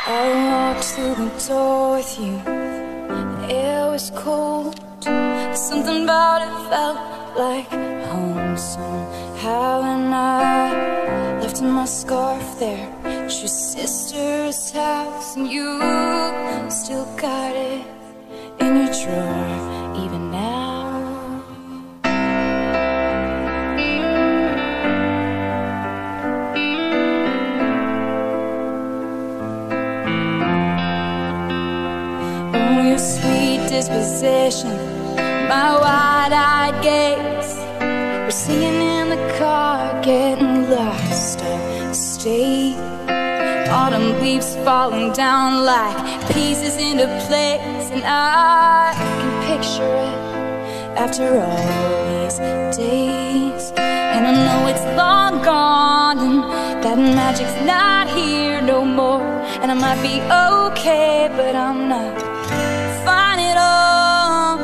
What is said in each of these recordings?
I walked through the door with you. The air was cold, but something about it felt like home somehow. And I left my scarf there at your sister's house, and you still got it in your drawer even now. Your sweet disposition, my wide-eyed gaze. We're singing in the car, getting lost at state. Autumn leaves falling down like pieces into place, and I can picture it after all these days. And I know it's long gone, and that magic's not here no more. And I might be okay, but I'm not fine at all.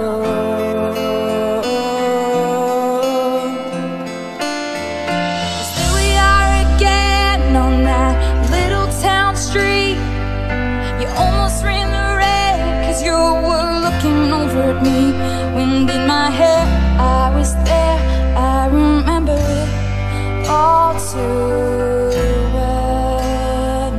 Still we are again on that little town street. You almost ran the red cause you were looking over at me. Wind in my hair, I was there, I remember it all too well.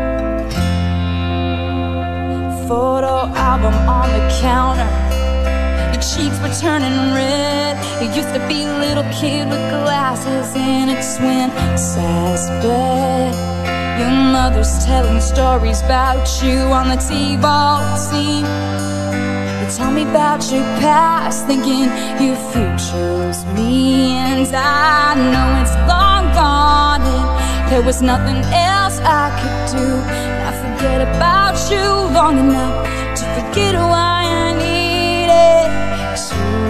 Photo album on the counter, your cheeks were turning red. You used to be a little kid with glasses in a twin-size bed. Your mother's telling stories about you on the T-ball team. You tell me about your past, thinking your future was me. And I know it's long gone, and there was nothing else I could do. I forget about you long enough to forget why I needed you.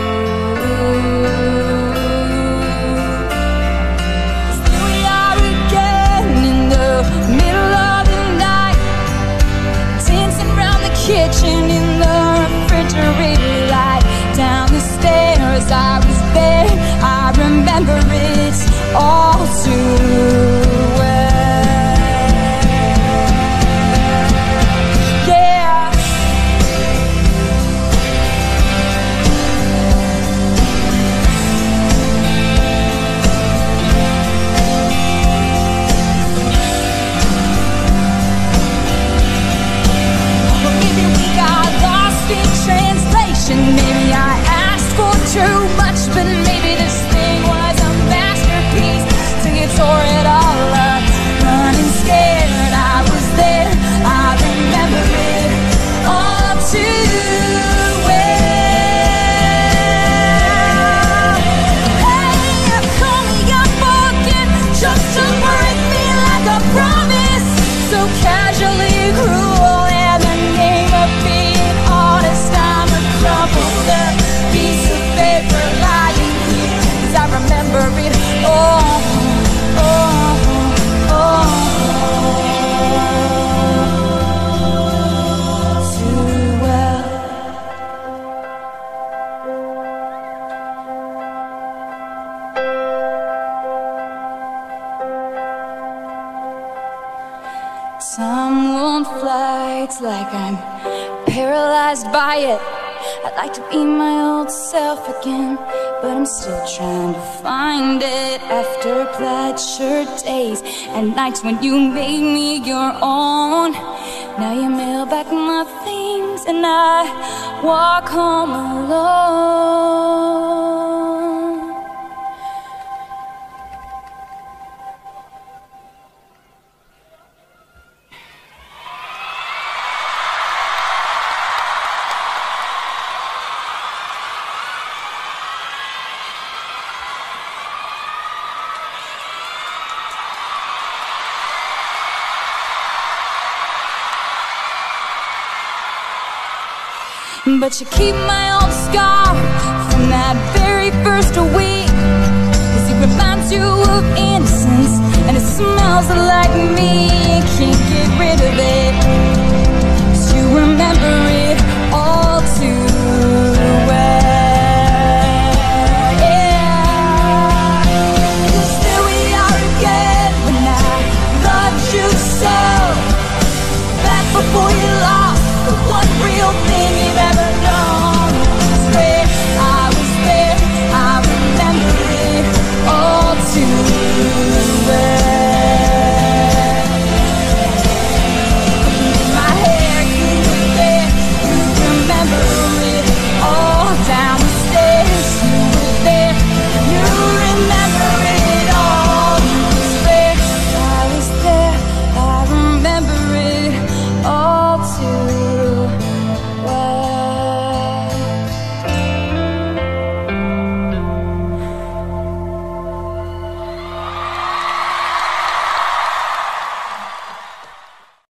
Still we are again in the middle of the night, dancing around the kitchen in the refrigerator light. Down the stairs, I was there, I remember it all too well. Maybe I asked for too much, but maybe this thing was a masterpiece. So you tore it all up, running scared. I was there, I remember it all too well. Hey, call me up again, just to break me like a promise. So casually cruel in the name of being honest. Crumpled up piece of paper lying here, 'cause I remember it all, too well. Time won't fly, it's like I'm paralyzed by it. I'd like to be my old self again, but I'm still trying to find it. After plaid shirt days and nights when you made me your own. Now you mail back my things and I walk home alone. But you keep my old scar from that very first week, 'cause it reminds you of innocence and it smells like me. Can't get rid of it.